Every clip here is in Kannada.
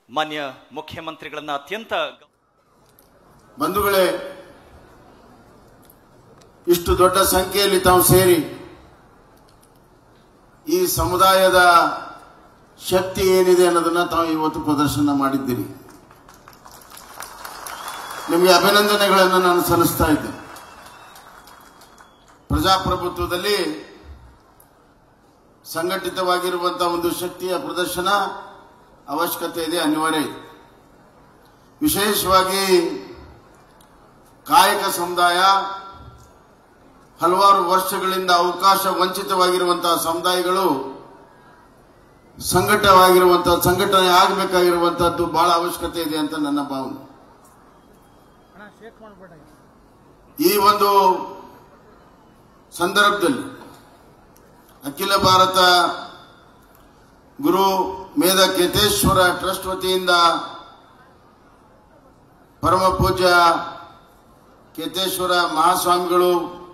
ಮಾನ್ಯ ಮುಖ್ಯಮಂತ್ರಿಗಳನ್ನ ಅತ್ಯಂತ ಬಂಧುಗಳೇ, ಇಷ್ಟು ದೊಡ್ಡ ಸಂಖ್ಯೆಯಲ್ಲಿ ತಾವು ಸೇರಿ ಈ ಸಮುದಾಯದ ಶಕ್ತಿ ಏನಿದೆ ಅನ್ನೋದನ್ನ ತಾವು ಇವತ್ತು ಪ್ರದರ್ಶನ ಮಾಡಿದ್ದೀರಿ. ನಿಮಗೆ ಅಭಿನಂದನೆಗಳನ್ನು ನಾನು ಸಲ್ಲಿಸ್ತಾ ಇದ್ದೇನೆ. ಪ್ರಜಾಪ್ರಭುತ್ವದಲ್ಲಿ ಸಂಘಟಿತವಾಗಿರುವಂತಹ ಒಂದು ಶಕ್ತಿಯ ಪ್ರದರ್ಶನ ಅವಶ್ಯಕತೆ ಇದೆ, ಅನಿವಾರ್ಯ ಇದೆ. ವಿಶೇಷವಾಗಿ ಕಾಯಕ ಸಮುದಾಯ ಹಲವಾರು ವರ್ಷಗಳಿಂದ ಅವಕಾಶ ವಂಚಿತವಾಗಿರುವಂತಹ ಸಮುದಾಯಗಳು ಸಂಘಟನೆ ಆಗಬೇಕಾಗಿರುವಂತಹದ್ದು ಬಹಳ ಅವಶ್ಯಕತೆ ಇದೆ ಅಂತ ನನ್ನ ಭಾವನೆ. ಈ ಒಂದು ಸಂದರ್ಭದಲ್ಲಿ ಅಖಿಲ ಭಾರತ ಗುರು ಮೇಧ ಕೇತೇಶ್ವರ ಟ್ರಸ್ಟ್ ವತಿಯಿಂದ ಪರಮ ಪೂಜ್ಯ ಕೇತೇಶ್ವರ ಮಹಾಸ್ವಾಮಿಗಳು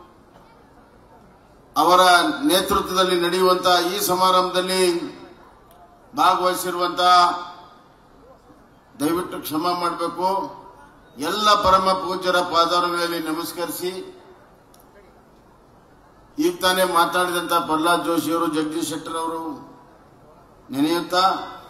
ಅವರ ನೇತೃತ್ವದಲ್ಲಿ ನಡೆಯುವಂತಹ ಈ ಸಮಾರಂಭದಲ್ಲಿ ಭಾಗವಹಿಸಿರುವಂತಹ, ದಯವಿಟ್ಟು ಕ್ಷಮೆ ಮಾಡಬೇಕು, ಎಲ್ಲ ಪರಮ ಪೂಜ್ಯರ ಪಾದಾರಗಳಲ್ಲಿ ನಮಸ್ಕರಿಸಿ, ಈಗ ತಾನೇ ಮಾತನಾಡಿದಂತ ಪ್ರಹ್ಲಾದ್ ಜೋಶಿಯವರು, ಜಗದೀಶ್ ಶೆಟ್ಟರ್ ಅವರು ನೆನೆಯುತ್ತಾ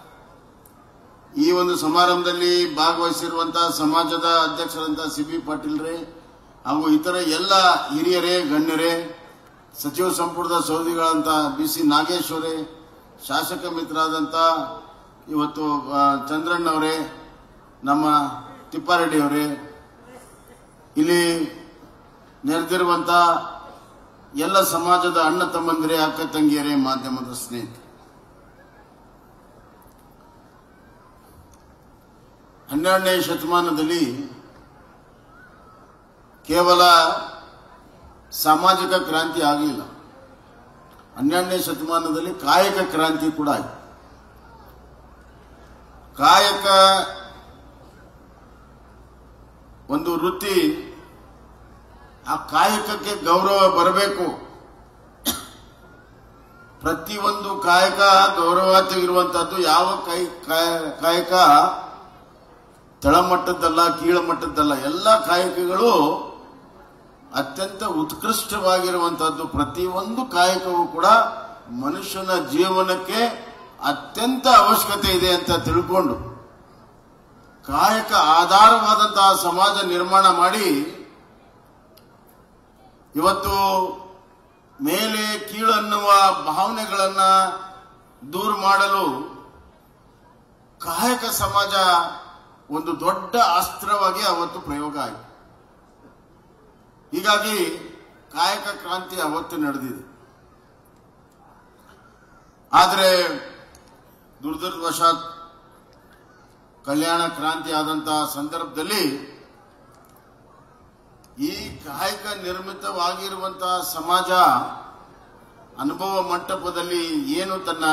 ಈ ಒಂದು ಸಮಾರಂಭದಲ್ಲಿ ಭಾಗವಹಿಸಿರುವಂತಹ ಸಮಾಜದ ಅಧ್ಯಕ್ಷರಂತ ಸಿ.ಬಿ. ಪಾಟೀಲ್ರೇ ಹಾಗೂ ಇತರ ಎಲ್ಲ ಹಿರಿಯರೇ, ಗಣ್ಯರೇ, ಸಚಿವ ಸಂಪುಟದ ಸೌದಿಗಳಂತ ಬಿ.ಸಿ. ನಾಗೇಶ್ವರೇ, ಶಾಸಕ ಮಿತ್ರರಾದಂತ ಇವತ್ತು ಚಂದ್ರಣ್ಣವರೇ, ನಮ್ಮ ತಿಪ್ಪಾರೆಡ್ಡಿ ಅವರೇ, ಇಲ್ಲಿ ನೆರೆದಿರುವಂತ ಎಲ್ಲ ಸಮಾಜದ ಅಣ್ಣ ತಮ್ಮಂದಿರೇ, ಅಕ್ಕ ತಂಗಿಯರೇ, ಮಾಧ್ಯಮದ ಸ್ನೇಹಿತರೆ, 12ನೇ ಶತಮಾನದಲ್ಲಿ ಕೇವಲ ಸಾಮಾಜಿಕ ಕ್ರಾಂತಿ ಆಗಲಿಲ್ಲ. 12ನೇ ಶತಮಾನದಲ್ಲಿ ಕಾಯಕ ಕ್ರಾಂತಿ ಕೂಡ ಆಯಿತು. ಕಾಯಕ ಒಂದು ವೃತ್ತಿ, ಆ ಕಾಯಕಕ್ಕೆ ಗೌರವ ಬರಬೇಕು. ಪ್ರತಿಯೊಂದು ಕಾಯಕ ಗೌರವಾನ್ವಿತವಾಗಿರುವಂತಹದ್ದು. ಯಾವ ಕಾಯಕ ತಳಮಟ್ಟದ್ದಲ್ಲ, ಕೀಳಮಟ್ಟದ್ದಲ್ಲ. ಎಲ್ಲ ಕಾಯಕಗಳು ಅತ್ಯಂತ ಉತ್ಕೃಷ್ಟವಾಗಿರುವಂತಹದ್ದು. ಪ್ರತಿಯೊಂದು ಕಾಯಕವೂ ಕೂಡ ಮನುಷ್ಯನ ಜೀವನಕ್ಕೆ ಅತ್ಯಂತ ಅವಶ್ಯಕತೆ ಇದೆ ಅಂತ ತಿಳ್ಕೊಂಡು ಕಾಯಕ ಆಧಾರವಾದಂತಹ ಸಮಾಜ ನಿರ್ಮಾಣ ಮಾಡಿ ಇವತ್ತು ಮೇಲೆ ಕೀಳನ್ನುವ ಭಾವನೆಗಳನ್ನ ದೂರ ಮಾಡಲು ಕಾಯಕ ಸಮಾಜ ಒಂದು ದೊಡ್ಡ ಅಸ್ತ್ರವಾಗಿ ಅವತ್ತು ಪ್ರಯೋಗ ಆಯಿತು. ಹೀಗಾಗಿ ಕಾಯಕ ಕ್ರಾಂತಿ ಅವತ್ತು ನಡೆದಿದೆ. ಆದರೆ ದುರದೃಷ್ಟವಶಾತ್ ಕಲ್ಯಾಣ ಕ್ರಾಂತಿ ಆದಂತಹ ಸಂದರ್ಭದಲ್ಲಿ ಈ ಕಾಯಕ ನಿರ್ಮಿತವಾಗಿರುವಂತಹ ಸಮಾಜ ಅನುಭವ ಮಂಟಪದಲ್ಲಿ ಏನು ತನ್ನ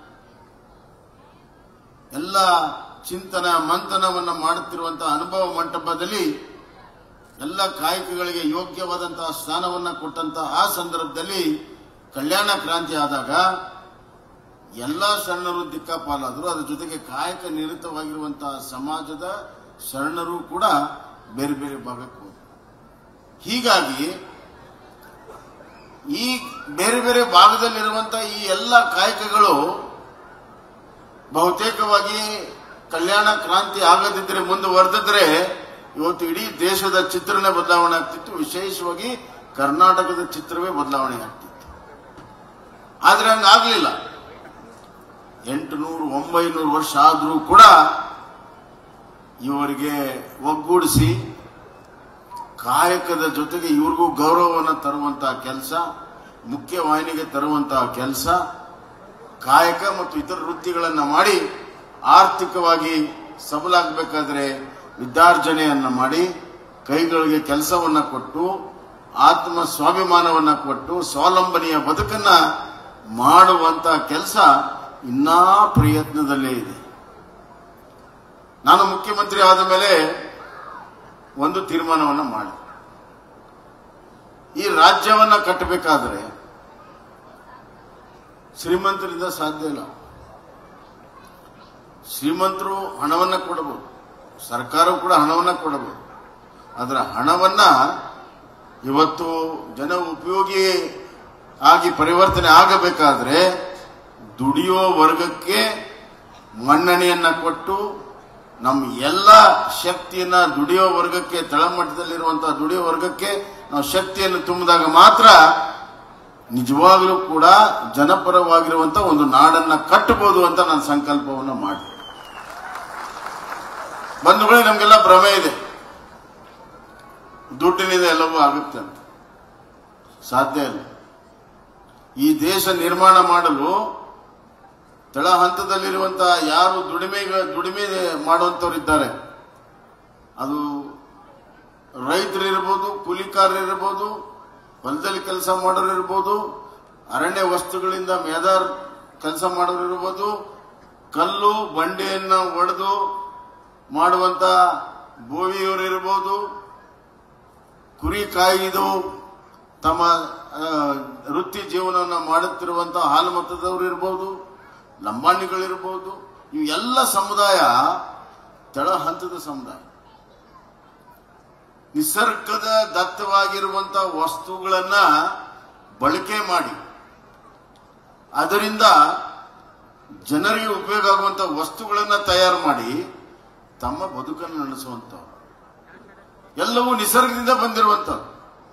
ಎಲ್ಲ ಚಿಂತನ ಮಂಥನವನ್ನು ಮಾಡುತ್ತಿರುವಂತಹ ಅನುಭವ ಮಂಟಪದಲ್ಲಿ ಎಲ್ಲ ಕಾಯಕಗಳಿಗೆ ಯೋಗ್ಯವಾದಂತಹ ಸ್ಥಾನವನ್ನು ಕೊಟ್ಟಂತಹ ಆ ಸಂದರ್ಭದಲ್ಲಿ ಕಲ್ಯಾಣ ಕ್ರಾಂತಿ ಆದಾಗ ಎಲ್ಲ ಶರಣರು ದಿಕ್ಕಾಪಾಲಾದರು. ಅದರ ಜೊತೆಗೆ ಕಾಯಕ ನಿರತವಾಗಿರುವಂತಹ ಸಮಾಜದ ಶರಣರು ಕೂಡ ಬೇರೆ ಬೇರೆ ಭಾಗಕ್ಕೆ ಹೋದರು. ಹೀಗಾಗಿ ಈ ಬೇರೆ ಬೇರೆ ಭಾಗದಲ್ಲಿರುವಂತಹ ಈ ಎಲ್ಲ ಕಾಯಕಗಳು ಬಹುತೇಕವಾಗಿ ಕಲ್ಯಾಣ ಕ್ರಾಂತಿ ಆಗದಿದ್ದರೆ, ಮುಂದುವರೆದಿದ್ರೆ ಇವತ್ತು ಇಡೀ ದೇಶದ ಚಿತ್ರಣ ಬದಲಾವಣೆ ಆಗ್ತಿತ್ತು. ವಿಶೇಷವಾಗಿ ಕರ್ನಾಟಕದ ಚಿತ್ರವೇ ಬದಲಾವಣೆ ಆಗ್ತಿತ್ತು. ಆದ್ರೆ ಹಂಗಾಗ್ಲಿಲ್ಲ. 800-900 ವರ್ಷ ಆದರೂ ಕೂಡ ಇವರಿಗೆ ಒಗ್ಗೂಡಿಸಿ ಕಾಯಕದ ಜೊತೆಗೆ ಇವ್ರಿಗೂ ಗೌರವವನ್ನು ತರುವಂತಹ ಕೆಲಸ, ಮುಖ್ಯವಾಹಿನಿಗೆ ತರುವಂತಹ ಕೆಲಸ, ಕಾಯಕ ಮತ್ತು ಇತರ ವೃತ್ತಿಗಳನ್ನು ಮಾಡಿ ಆರ್ಥಿಕವಾಗಿ ಸಬಲಾಗಬೇಕಾದ್ರೆ ವಿದ್ಯಾರ್ಜನೆಯನ್ನ ಮಾಡಿ, ಕೈಗಳಿಗೆ ಕೆಲಸವನ್ನ ಕೊಟ್ಟು, ಆತ್ಮ ಸ್ವಾಭಿಮಾನವನ್ನ ಕೊಟ್ಟು, ಸ್ವಾವಲಂಬನೆಯ ಬದುಕನ್ನ ಮಾಡುವಂತಹ ಕೆಲಸ ಇನ್ನೂ ಪ್ರಯತ್ನದಲ್ಲೇ ಇದೆ. ನಾನು ಮುಖ್ಯಮಂತ್ರಿ ಆದ ಮೇಲೆ ಒಂದು ತೀರ್ಮಾನವನ್ನು ಮಾಡಿ, ಈ ರಾಜ್ಯವನ್ನ ಕಟ್ಟಬೇಕಾದ್ರೆ ಶ್ರೀಮಂತರಿಂದ ಸಾಧ್ಯ ಇಲ್ಲ. ಶ್ರೀಮಂತರು ಹಣವನ್ನ ಕೊಡಬಹುದು, ಸರ್ಕಾರವು ಕೂಡ ಹಣವನ್ನ ಕೊಡಬಹುದು. ಅದರ ಹಣವನ್ನ ಇವತ್ತು ಜನ ಉಪಯೋಗಿ ಆಗಿ ಪರಿವರ್ತನೆ ಆಗಬೇಕಾದ್ರೆ ದುಡಿಯೋ ವರ್ಗಕ್ಕೆ ಮನ್ನಣೆಯನ್ನ ಕೊಟ್ಟು ನಮ್ಮ ಎಲ್ಲ ಶಕ್ತಿಯನ್ನ ದುಡಿಯೋ ವರ್ಗಕ್ಕೆ, ತಳಮಟ್ಟದಲ್ಲಿರುವಂತಹ ದುಡಿಯೋ ವರ್ಗಕ್ಕೆ ನಾವು ಶಕ್ತಿಯನ್ನು ತುಂಬಿದಾಗ ಮಾತ್ರ ನಿಜವಾಗ್ಲೂ ಕೂಡ ಜನಪರವಾಗಿರುವಂತಹ ಒಂದು ನಾಡನ್ನ ಕಟ್ಟಬಹುದು ಅಂತ ನಾನು ಸಂಕಲ್ಪವನ್ನು ಮಾಡಿ. ಬಂಧುಗಳೇ, ನಮಗೆಲ್ಲ ಭ್ರಮೆ ಇದೆ, ದುಡ್ಡಿನಿಂದ ಎಲ್ಲವೂ ಆಗುತ್ತೆ ಅಂತ. ಸಾಧ್ಯ ಇಲ್ಲ. ಈ ದೇಶ ನಿರ್ಮಾಣ ಮಾಡಲು ತಳ ಹಂತದಲ್ಲಿರುವಂತಹ ಯಾರು ದುಡಿಮೆ ಮಾಡುವಂತವರಿದ್ದಾರೆ, ಅದು ರೈತರಿರ್ಬೋದು, ಕೂಲಿಕಾರರಿರ್ಬೋದು, ಹೊಲದಲ್ಲಿ ಕೆಲಸ ಮಾಡೋರು ಇರ್ಬೋದು, ಅರಣ್ಯ ವಸ್ತುಗಳಿಂದ ಮೇದಾರ್ ಕೆಲಸ ಮಾಡೋರು ಇರ್ಬೋದು, ಕಲ್ಲು ಬಂಡೆಯನ್ನ ಒಡೆದು ಮಾಡುವಂತ ಬೋವಿಯವರು ಇರ್ಬೋದು, ಕುರಿ ಕಾಯ್ದು ತಮ್ಮ ವೃತ್ತಿ ಜೀವನವನ್ನು ಮಾಡುತ್ತಿರುವಂತಹ ಹಾಲು ಮತದವರು ಇರ್ಬೋದು, ಲಂಬಾಣಿಗಳಿರ್ಬೋದು, ಇವು ಎಲ್ಲ ಸಮುದಾಯ ತಳ ಹಂತದ ಸಮುದಾಯ. ನಿಸರ್ಗದ ದತ್ತವಾಗಿರುವಂತಹ ವಸ್ತುಗಳನ್ನ ಬಳಕೆ ಮಾಡಿ ಅದರಿಂದ ಜನರಿಗೆ ಉಪಯೋಗ ಆಗುವಂತಹ ವಸ್ತುಗಳನ್ನ ತಯಾರು ಮಾಡಿ ತಮ್ಮ ಬದುಕನ್ನು ನಡೆಸುವಂತವ್ರು. ಎಲ್ಲವೂ ನಿಸರ್ಗದಿಂದ ಬಂದಿರುವಂತವ್ರು.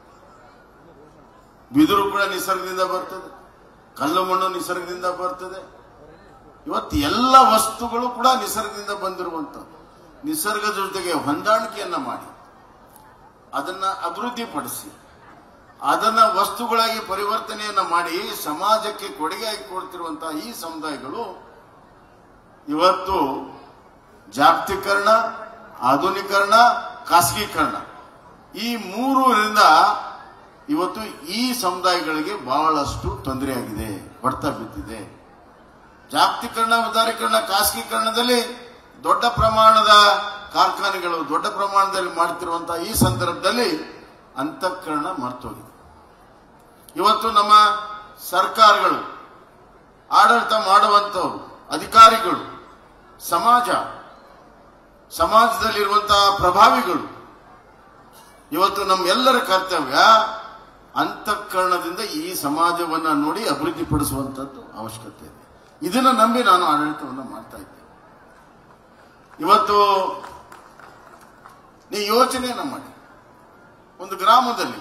ಬಿದಿರು ಕೂಡ ನಿಸರ್ಗದಿಂದ ಬರ್ತದೆ, ಕಲ್ಲು ಮಣ್ಣು ನಿಸರ್ಗದಿಂದ ಬರ್ತದೆ. ಇವತ್ತು ಎಲ್ಲ ವಸ್ತುಗಳು ಕೂಡ ನಿಸರ್ಗದಿಂದ ಬಂದಿರುವಂತದ್ದು. ನಿಸರ್ಗದ ಜೊತೆಗೆ ಹೊಂದಾಣಿಕೆಯನ್ನ ಮಾಡಿ ಅದನ್ನ ಅಭಿವೃದ್ಧಿಪಡಿಸಿ ಅದನ್ನ ವಸ್ತುಗಳಾಗಿ ಪರಿವರ್ತನೆಯನ್ನ ಮಾಡಿ ಸಮಾಜಕ್ಕೆ ಕೊಡುಗೆಯಾಗಿ ಕೊಡ್ತಿರುವಂತಹ ಈ ಸಮುದಾಯಗಳು ಇವತ್ತು ಜಾಗತೀಕರಣ, ಆಧುನೀಕರಣ, ಖಾಸಗೀಕರಣ ಈ ಮೂರರಿಂದ ಇವತ್ತು ಈ ಸಮುದಾಯಗಳಿಗೆ ಬಹಳಷ್ಟು ತೊಂದರೆಯಾಗಿದೆ, ಹೊಡೆತ ಬಿದ್ದಿದೆ. ಜಾಗತೀಕರಣ, ಉದಾರೀಕರಣ, ಖಾಸಗೀಕರಣದಲ್ಲಿ ದೊಡ್ಡ ಪ್ರಮಾಣದ ಕಾರ್ಖಾನೆಗಳು ದೊಡ್ಡ ಪ್ರಮಾಣದಲ್ಲಿ ಮಾಡುತ್ತಿರುವಂತಹ ಈ ಸಂದರ್ಭದಲ್ಲಿ ಅಂತಃಕರಣ ಮರ್ತೋಗಿದೆ. ಇವತ್ತು ನಮ್ಮ ಸರ್ಕಾರಗಳು, ಆಡಳಿತ ಮಾಡುವಂತವರು, ಅಧಿಕಾರಿಗಳು, ಸಮಾಜದಲ್ಲಿರುವಂತಹ ಪ್ರಭಾವಿಗಳು, ಇವತ್ತು ನಮ್ಮೆಲ್ಲರ ಕರ್ತವ್ಯ ಅಂತಃಕರಣದಿಂದ ಈ ಸಮಾಜವನ್ನ ನೋಡಿ ಅಭಿವೃದ್ಧಿಪಡಿಸುವಂತದ್ದು ಅವಶ್ಯಕತೆ ಇದೆ. ಇದನ್ನ ನಂಬಿ ನಾನು ಆಡಳಿತವನ್ನು ಮಾಡ್ತಾ ಇದ್ದೇನೆ. ಇವತ್ತು ನೀವು ಯೋಚನೆಯನ್ನ ಮಾಡಿ, ಒಂದು ಗ್ರಾಮದಲ್ಲಿ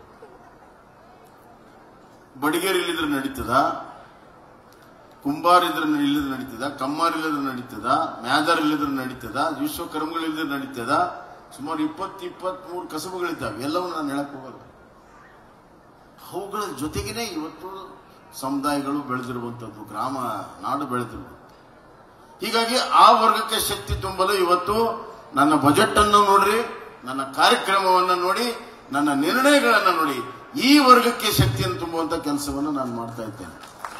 ಬಡಿಗೇರ್ ಇಲ್ಲಿದ್ರೆ ನಡೀತದ, ಕುಂಬಾರ್ ಇದ್ರೆ ಇಲ್ಲದ್ರೆ ನಡೀತದ, ಕಮ್ಮಾರ್ ಇಲ್ಲದ್ರೆ ನಡೀತದ, ಮ್ಯಾದರ್ ಇಲ್ಲದ್ರೆ ನಡೀತದ, ವಿಶ್ವಕರ್ಮಗಳಿಲ್ಲದ್ರೆ ನಡೀತದ. ಸುಮಾರು 20-23 ಕಸಬುಗಳಿದ್ದಾವೆ. ಎಲ್ಲವೂ ನಾನು ಹೇಳಕ್ ಹೋಗಲ್ಲ. ಅವುಗಳ ಜೊತೆಗೇನೆ ಇವತ್ತು ಸಮುದಾಯಗಳು ಬೆಳೆದಿರುವಂತದ್ದು, ಗ್ರಾಮ ನಾಡು ಬೆಳೆದಿರುವಂಥದ್ದು. ಹೀಗಾಗಿ ಆ ವರ್ಗಕ್ಕೆ ಶಕ್ತಿ ತುಂಬಲು ಇವತ್ತು ನನ್ನ ಬಜೆಟ್ ಅನ್ನು ನೋಡ್ರಿ, ನನ್ನ ಕಾರ್ಯಕ್ರಮವನ್ನು ನೋಡಿ, ನನ್ನ ನಿರ್ಣಯಗಳನ್ನು ನೋಡಿ ಈ ವರ್ಗಕ್ಕೆ ಶಕ್ತಿಯನ್ನು ತುಂಬುವಂತ ಕೆಲಸವನ್ನು ನಾನು ಮಾಡ್ತಾ ಇದ್ದೇನೆ.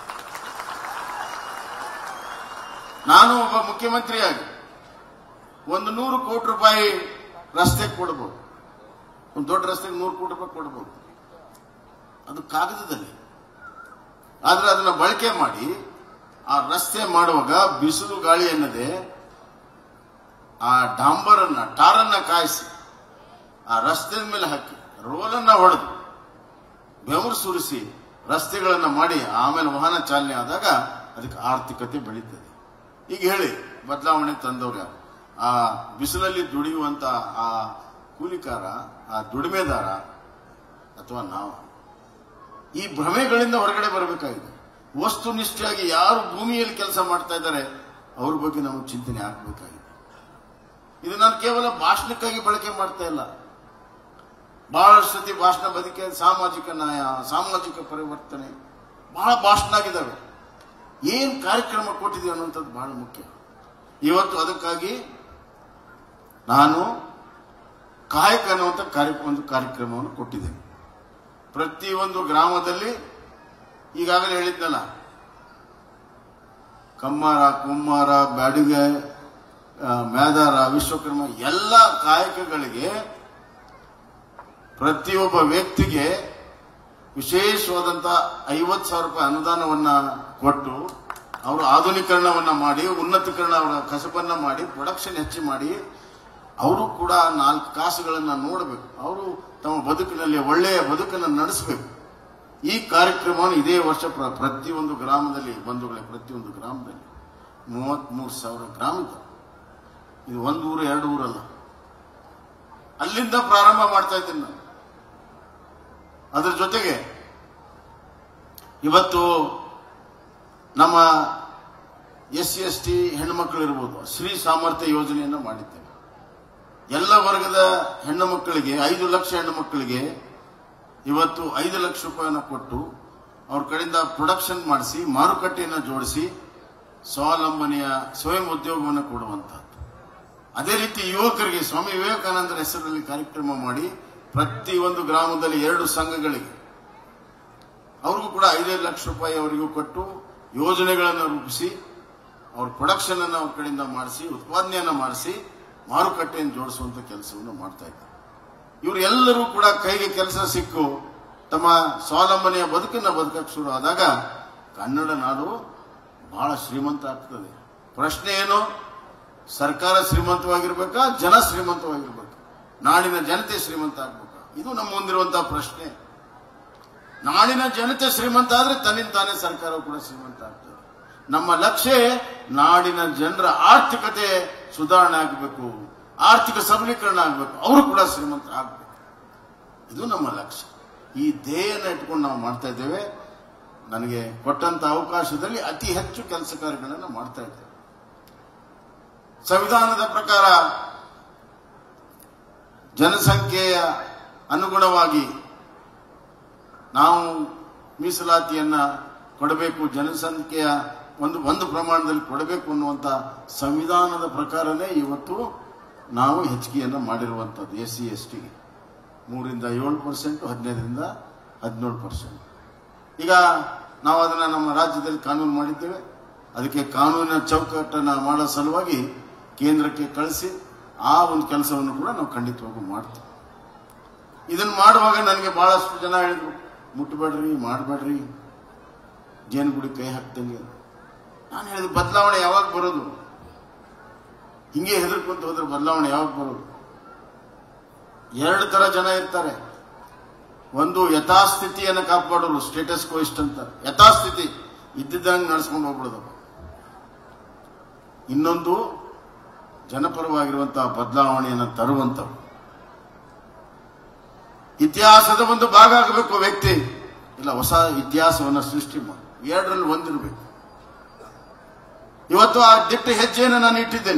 ನಾನು ಒಬ್ಬ ಮುಖ್ಯಮಂತ್ರಿಯಾಗಿ 100 ಕೋಟಿ ರೂಪಾಯಿ ರಸ್ತೆಗೆ ಕೊಡಬಹುದು. ಒಂದು ದೊಡ್ಡ ರಸ್ತೆಗೆ 100 ಕೋಟಿ ರೂಪಾಯಿ ಕೊಡಬಹುದು, ಅದು ಕಾಗದದಲ್ಲಿ. ಆದ್ರೆ ಅದನ್ನ ಬಳಕೆ ಮಾಡಿ ಆ ರಸ್ತೆ ಮಾಡುವಾಗ ಬಿಸಿಲು ಗಾಳಿ ಅನ್ನದೆ ಆ ಟಾರನ್ನ ಕಾಯಿಸಿ ಆ ರಸ್ತೆ ಮೇಲೆ ಹಾಕಿ ರೋಲನ್ನ ಹೊಡೆದು ಬೆವರು ಸುರಿಸಿ ರಸ್ತೆಗಳನ್ನ ಮಾಡಿ ಆಮೇಲೆ ವಾಹನ ಚಾಲನೆ ಆದಾಗ ಅದಕ್ಕೆ ಆರ್ಥಿಕತೆ ಬೆಳೀತದೆ. ಈಗ ಹೇಳಿ, ಬದಲಾವಣೆ ತಂದವ್ರು ಯಾರು? ಆ ಬಿಸಿಲಲ್ಲಿ ದುಡಿಯುವಂತ ಆ ಕೂಲಿಕಾರ, ಆ ದುಡಿಮೆದಾರ, ಅಥವಾ ನಾವು? ಈ ಭ್ರಮೆಗಳಿಂದ ಹೊರಗಡೆ ಬರಬೇಕಾಗಿದೆ. ವಸ್ತುನಿಷ್ಠೆಯಾಗಿ ಯಾರು ಭೂಮಿಯಲ್ಲಿ ಕೆಲಸ ಮಾಡ್ತಾ ಇದ್ದಾರೆ ಅವ್ರ ಬಗ್ಗೆ ನಮಗೆ ಚಿಂತನೆ ಆಗಬೇಕಾಗಿದೆ. ಇದು ನಾನು ಕೇವಲ ಭಾಷಣಕ್ಕಾಗಿ ಬಳಕೆ ಮಾಡ್ತಾ ಇಲ್ಲ. ಬಹಳಷ್ಟು ಸತಿ ಭಾಷಣ ಬದುಕೆ ಸಾಮಾಜಿಕ ನ್ಯಾಯ, ಸಾಮಾಜಿಕ ಪರಿವರ್ತನೆ ಬಹಳ ಭಾಷಣ ಆಗಿದ್ದಾವೆ. ಏನ್ ಕಾರ್ಯಕ್ರಮ ಕೊಟ್ಟಿದ್ದೀವಿ ಅನ್ನುವಂಥದ್ದು ಬಹಳ ಮುಖ್ಯ. ಇವತ್ತು ಅದಕ್ಕಾಗಿ ನಾನು ಕಾಯಕ ಅನ್ನುವಂಥ ಒಂದು ಕಾರ್ಯಕ್ರಮವನ್ನು ಕೊಟ್ಟಿದ್ದೇನೆ. ಪ್ರತಿಯೊಂದು ಗ್ರಾಮದಲ್ಲಿ ಈಗಾಗಲೇ ಹೇಳಿದ್ನಲ್ಲ, ಕಮ್ಮಾರ, ಕುಮ್ಮಾರ, ಬ್ಯಾಡಿಗೆ, ಮೇದಾರ, ವಿಶ್ವಕರ್ಮ ಎಲ್ಲ ಕಾಯಕಗಳಿಗೆ ಪ್ರತಿಯೊಬ್ಬ ವ್ಯಕ್ತಿಗೆ ವಿಶೇಷವಾದಂತಹ 50,000 ರೂಪಾಯಿ ಅನುದಾನವನ್ನ ಕೊಟ್ಟು ಅವರು ಆಧುನೀಕರಣವನ್ನ ಮಾಡಿ ಉನ್ನತೀಕರಣ ಅವರ ಕಸಬನ್ನ ಮಾಡಿ ಪ್ರೊಡಕ್ಷನ್ ಹೆಚ್ಚು ಮಾಡಿ ಅವರು ಕೂಡ 4 ಕಾಸುಗಳನ್ನ ನೋಡಬೇಕು. ಅವರು ತಮ್ಮ ಬದುಕಿನಲ್ಲಿ ಒಳ್ಳೆಯ ಬದುಕನ್ನು ನಡೆಸಬೇಕು. ಈ ಕಾರ್ಯಕ್ರಮವನ್ನು ಇದೇ ವರ್ಷ ಪ್ರತಿಯೊಂದು ಗ್ರಾಮದಲ್ಲಿ ಬಂಧುಗಳೇ, ಪ್ರತಿಯೊಂದು ಗ್ರಾಮದಲ್ಲಿ 33,000 ಗ್ರಾಮ ಇದ್ದಾವೆ. ಇದು 1 ಊರು 2 ಊರಲ್ಲ, ಅಲ್ಲಿಂದ ಪ್ರಾರಂಭ ಮಾಡ್ತಾ ಇದ್ದೀನಿ ನಾನು. ಅದರ ಜೊತೆಗೆ ಇವತ್ತು ನಮ್ಮ SC/ST ಹೆಣ್ಣುಮಕ್ಕಳು ಇರ್ಬೋದು, ಶ್ರೀ ಸಾಮರ್ಥ್ಯ ಯೋಜನೆಯನ್ನು ಮಾಡಿದ್ದೇವೆ. ಎಲ್ಲ ವರ್ಗದ ಹೆಣ್ಣು ಮಕ್ಕಳಿಗೆ 5 ಲಕ್ಷ ಹೆಣ್ಣು ಮಕ್ಕಳಿಗೆ ಇವತ್ತು 5 ಲಕ್ಷ ರೂಪಾಯಿಯನ್ನು ಕೊಟ್ಟು ಅವ್ರ ಕಡೆಯಿಂದ ಪ್ರೊಡಕ್ಷನ್ ಮಾಡಿಸಿ ಮಾರುಕಟ್ಟೆಯನ್ನು ಜೋಡಿಸಿ ಸ್ವಾವಲಂಬನೆಯ ಸ್ವಯಂ ಉದ್ಯೋಗವನ್ನು ಕೊಡುವಂತಹದ್ದು. ಅದೇ ರೀತಿ ಯುವಕರಿಗೆ ಸ್ವಾಮಿ ವಿವೇಕಾನಂದರ ಹೆಸರಲ್ಲಿ ಕಾರ್ಯಕ್ರಮ ಮಾಡಿ ಪ್ರತಿಯೊಂದು ಗ್ರಾಮದಲ್ಲಿ 2 ಸಂಘಗಳಿಗೆ ಅವ್ರಿಗೂ ಕೂಡ 5 ಲಕ್ಷ ರೂಪಾಯಿ ಅವರಿಗೂ ಕೊಟ್ಟು ಯೋಜನೆಗಳನ್ನು ರೂಪಿಸಿ ಅವ್ರ ಪ್ರೊಡಕ್ಷನ್ ಅನ್ನು ಅವ್ರ ಕಡೆಯಿಂದ ಮಾಡಿಸಿ ಉತ್ಪಾದನೆಯನ್ನ ಮಾಡಿಸಿ ಮಾರುಕಟ್ಟೆಯನ್ನು ಜೋಡಿಸುವಂತ ಕೆಲಸವನ್ನು ಮಾಡ್ತಾ ಇದ್ದಾರೆ. ಇವರೆಲ್ಲರೂ ಕೂಡ ಕೈಗೆ ಕೆಲಸ ಸಿಕ್ಕು ತಮ್ಮ ಸ್ವಾವಲಂಬನೆಯ ಬದುಕನ್ನು ಬದುಕಕ್ಕೆ ಶುರು ಆದಾಗ ಕನ್ನಡ ನಾಡು ಬಹಳ ಶ್ರೀಮಂತ ಆಗ್ತದೆ. ಪ್ರಶ್ನೆ ಏನು? ಸರ್ಕಾರ ಶ್ರೀಮಂತವಾಗಿರ್ಬೇಕಾ, ಜನ ಶ್ರೀಮಂತವಾಗಿರ್ಬೇಕಾ, ನಾಡಿನ ಜನತೆ ಶ್ರೀಮಂತ ಆಗ್ಬೇಕಾ? ಇದು ನಮ್ಮ ಮುಂದಿರುವಂತಹ ಪ್ರಶ್ನೆ. ನಾಡಿನ ಜನತೆ ಶ್ರೀಮಂತ ಆದ್ರೆ ತನ್ನಿಂದ ತಾನೇ ಸರ್ಕಾರವು ಕೂಡ ಶ್ರೀಮಂತ ಆಗ್ತದೆ. ನಮ್ಮ ಲಕ್ಷ್ಯ ನಾಡಿನ ಜನರ ಆರ್ಥಿಕತೆ ಸುಧಾರಣೆ ಆಗಬೇಕು, ಆರ್ಥಿಕ ಸಬಲೀಕರಣ ಆಗಬೇಕು, ಅವರು ಕೂಡ ಶ್ರೀಮಂತ ಆಗಬೇಕು. ಇದು ನಮ್ಮ ಲಕ್ಷ್ಯ. ಈ ಧ್ಯೇಯನ ಇಟ್ಕೊಂಡು ನಾವು ಮಾಡ್ತಾ ಇದ್ದೇವೆ. ನನಗೆ ಕೊಟ್ಟಂತ ಅವಕಾಶದಲ್ಲಿ ಅತಿ ಹೆಚ್ಚು ಕೆಲಸ ಕಾರ್ಯಗಳನ್ನು ಮಾಡ್ತಾ ಇದ್ದೇವೆ. ಸಂವಿಧಾನದ ಪ್ರಕಾರ ಜನಸಂಖ್ಯೆಯ ಅನುಗುಣವಾಗಿ ನಾವು ಮೀಸಲಾತಿಯನ್ನ ಕೊಡಬೇಕು, ಜನಸಂಖ್ಯೆಯ ಒಂದು ಪ್ರಮಾಣದಲ್ಲಿ ಕೊಡಬೇಕು ಅನ್ನುವಂಥ ಸಂವಿಧಾನದ ಪ್ರಕಾರನೇ ಇವತ್ತು ನಾವು ಹೆಚ್ಚಿಗೆಯನ್ನು ಮಾಡಿರುವಂಥದ್ದು. SC/STಗೆ 3ರಿಂದ 7%, 15ರಿಂದ 17%. ಈಗ ನಾವು ಅದನ್ನು ನಮ್ಮ ರಾಜ್ಯದಲ್ಲಿ ಕಾನೂನು ಮಾಡಿದ್ದೇವೆ. ಅದಕ್ಕೆ ಕಾನೂನಿನ ಚೌಕಟ್ಟನ್ನು ಮಾಡೋ ಸಲುವಾಗಿ ಕೇಂದ್ರಕ್ಕೆ ಕಳಿಸಿ ಆ ಒಂದು ಕೆಲಸವನ್ನು ಕೂಡ ನಾವು ಖಂಡಿತವಾಗೂ ಮಾಡ್ತೀವಿ. ಇದನ್ನು ಮಾಡುವಾಗ ನನಗೆ ಬಹಳಷ್ಟು ಜನ ಹೇಳಿದ್ರು, ಮುಟ್ಟಬೇಡ್ರಿ, ಮಾಡಬೇಡ್ರಿ, ಜೇನುಗುಡಿ ಕೈ ಹಾಕ್ದಂಗೆ. ನಾನು ಹೇಳಿದ ಬದಲಾವಣೆ ಯಾವಾಗ ಬರೋದು? ಹಿಂಗೆ ಹೆದರ್ಕೊಂತ ಹೋದ್ರೆ ಬದಲಾವಣೆ ಯಾವಾಗ ಬರೋದು? 2 ತರ ಜನ ಇರ್ತಾರೆ. ಒಂದು ಯಥಾಸ್ಥಿತಿಯನ್ನು ಕಾಪಾಡೋರು, ಸ್ಟೇಟಸ್ ಕೋ ಇಷ್ಟ ಅಂತ, ಯಥಾಸ್ಥಿತಿ ಇದ್ದಿದ್ದಂಗೆ ನಡೆಸ್ಕೊಂಡು ಹೋಗ್ಬಿಡೋದು. ಇನ್ನೊಂದು ಜನಪರವಾಗಿರುವಂತಹ ಬದಲಾವಣೆಯನ್ನು ತರುವಂತವ್ರು. ಇತಿಹಾಸದ ಒಂದು ಭಾಗ ಆಗಬೇಕು ವ್ಯಕ್ತಿ, ಇಲ್ಲ ಹೊಸ ಇತಿಹಾಸವನ್ನು ಸೃಷ್ಟಿ ಮಾಡಿ. 2ರಲ್ಲಿ ಒಂದಿರಬೇಕು. ಇವತ್ತು ಆ ದಿಟ್ಟ ಹೆಜ್ಜೆಯನ್ನು ನಾನು ಇಟ್ಟಿದ್ದೇನೆ.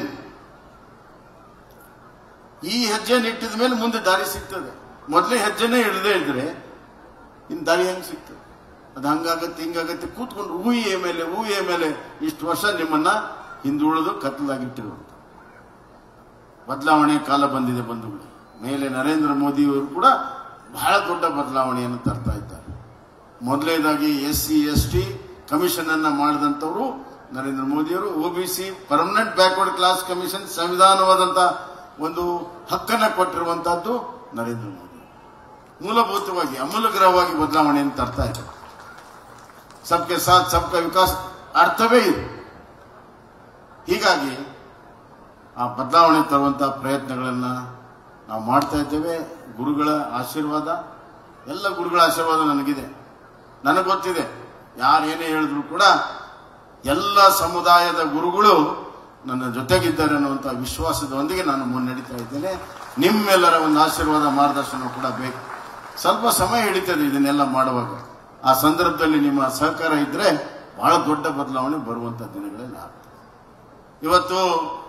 ಈ ಹೆಜ್ಜೆಯನ್ನು ಇಟ್ಟಿದ ಮೇಲೆ ಮುಂದೆ ದಾರಿ ಸಿಗ್ತದೆ. ಮೊದಲೇ ಹೆಜ್ಜೆನೇ ಇಡದೇ ಇದ್ರೆ ಇನ್ನು ದಾರಿ ಹೆಂಗೆ ಸಿಗ್ತದೆ? ಅದು ಹಂಗಾಗತ್ತೆ ಹಿಂಗಾಗತ್ತೆ ಕೂತ್ಕೊಂಡು ಊಹೆಯ ಮೇಲೆ ಇಷ್ಟು ವರ್ಷ ನಿಮ್ಮನ್ನ ಹಿಂದುಳಿದು ಕತ್ತಲಾಗಿಟ್ಟಿರುವಂತ ಬದಲಾವಣೆ ಕಾಲ ಬಂದಿದೆ ಬಂಧುಗಳು. ಮೇಲೆ ನರೇಂದ್ರ ಮೋದಿಯವರು ಕೂಡ ಬಹಳ ದೊಡ್ಡ ಬದಲಾವಣೆಯನ್ನು ತರ್ತಾ ಇದ್ದಾರೆ. ಮೊದಲನೇದಾಗಿ SC/ST ಕಮಿಷನ್ ಅನ್ನ ಮಾಡಿದಂಥವರು ನರೇಂದ್ರ ಮೋದಿಯವರು. OBC permanent backward class commission ಸಂವಿಧಾನವಾದಂತ ಒಂದು ಹಕ್ಕನ್ನ ಕೊಟ್ಟಿರುವಂತಹದ್ದು ನರೇಂದ್ರ ಮೋದಿ. ಮೂಲಭೂತವಾಗಿ ಅಮೂಲಗ್ರಹವಾಗಿ ಬದಲಾವಣೆಯನ್ನು ತರ್ತಾ ಇದ್ದಾರೆ. ಸಬ್ಕೆ ಸಾಥ್ ಸಬ್ಕಾ ವಿಕಾಸ್ ಅರ್ಥವೇ ಇದೆ. ಹೀಗಾಗಿ ಆ ಬದಲಾವಣೆ ತರುವಂತಹ ಪ್ರಯತ್ನಗಳನ್ನ ನಾವು ಮಾಡ್ತಾ ಇದ್ದೇವೆ. ಗುರುಗಳ ಆಶೀರ್ವಾದ, ಎಲ್ಲ ಗುರುಗಳ ಆಶೀರ್ವಾದ ನನಗಿದೆ. ನನಗೆ ಗೊತ್ತಿದೆ, ಯಾರೇನೇ ಹೇಳಿದ್ರು ಕೂಡ ಎಲ್ಲ ಸಮುದಾಯದ ಗುರುಗಳು ನನ್ನ ಜೊತೆಗಿದ್ದಾರೆ ಅನ್ನುವಂಥ ವಿಶ್ವಾಸದೊಂದಿಗೆ ನಾನು ಮುನ್ನಡೀತಾ ಇದ್ದೇನೆ. ನಿಮ್ಮೆಲ್ಲರ ಒಂದು ಆಶೀರ್ವಾದ ಮಾರ್ಗದರ್ಶನ ಕೂಡ ಬೇಕು. ಸ್ವಲ್ಪ ಸಮಯ ಹಿಡಿತದೆ ಇದನ್ನೆಲ್ಲ ಮಾಡುವಾಗ. ಆ ಸಂದರ್ಭದಲ್ಲಿ ನಿಮ್ಮ ಸಹಕಾರ ಇದ್ರೆ ಬಹಳ ದೊಡ್ಡ ಬದಲಾವಣೆ ಬರುವಂತ ದಿನಗಳಲ್ಲಿ ಆಗ್ತದೆ. ಇವತ್ತು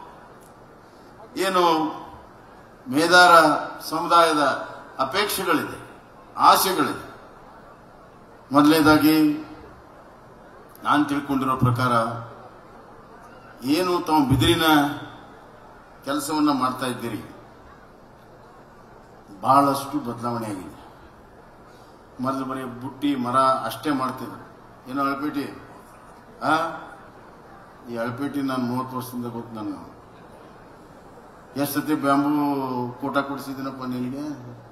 ಏನು ಮೇದಾರ ಸಮುದಾಯದ ಅಪೇಕ್ಷೆಗಳಿದೆ, ಆಸೆಗಳಿದೆ. ಮೊದಲನೇದಾಗಿ ನಾನು ತಿಳ್ಕೊಂಡಿರೋ ಪ್ರಕಾರ ಏನು ತಾವು ಬಿದಿರಿನ ಕೆಲಸವನ್ನ ಮಾಡ್ತಾ ಇದ್ದೀರಿ, ಬಹಳಷ್ಟು ಬದಲಾವಣೆ ಆಗಿದೆ. ಮೊದಲು ಬರೀ ಬುಟ್ಟಿ ಮರ ಅಷ್ಟೇ ಮಾಡ್ತಿದ್ರು. ಏನೋ ಅಳಪೇಟಿ, ಈ ಅಳಪೇಟಿ ನಾನು 30 ವರ್ಷದಿಂದ ಗೊತ್ತು. ನಾನು ಎಷ್ಟು ಸತಿ ಬ್ಯಾಂಬೂ ಕೂಟ ಕೊಡಿಸಿದ್ದೀನಪ್ಪ ನಿನಗೆ,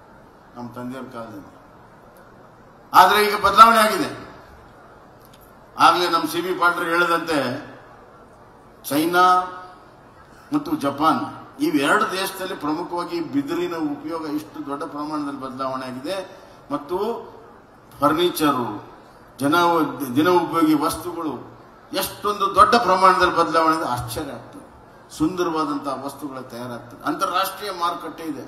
ನಮ್ಮ ತಂದೆಯವ್ರ ಕಾಲದಲ್ಲಿ. ಆದರೆ ಈಗ ಬದಲಾವಣೆ ಆಗಿದೆ. ಆಗಲೇ ನಮ್ಮ ಸಿ ಬಿ ಪಾಟೀಲ್ ಹೇಳಿದಂತೆ ಚೈನಾ ಮತ್ತು ಜಪಾನ್ ಇವೆರಡು ದೇಶದಲ್ಲಿ ಪ್ರಮುಖವಾಗಿ ಬಿದಿರಿನ ಉಪಯೋಗ ಇಷ್ಟು ದೊಡ್ಡ ಪ್ರಮಾಣದಲ್ಲಿ ಬದಲಾವಣೆ ಆಗಿದೆ ಮತ್ತು ಫರ್ನಿಚರು ದಿನ ಉಪಯೋಗಿ ವಸ್ತುಗಳು ಎಷ್ಟೊಂದು ದೊಡ್ಡ ಪ್ರಮಾಣದಲ್ಲಿ ಬದಲಾವಣೆ ಇದೆ. ಆಶ್ಚರ್ಯ ಆಗ್ತದೆ. ಸುಂದರವಾದಂತಹ ವಸ್ತುಗಳು ತಯಾರಾಗ್ತದೆ. ಅಂತಾರಾಷ್ಟ್ರೀಯ ಮಾರುಕಟ್ಟೆ ಇದೆ.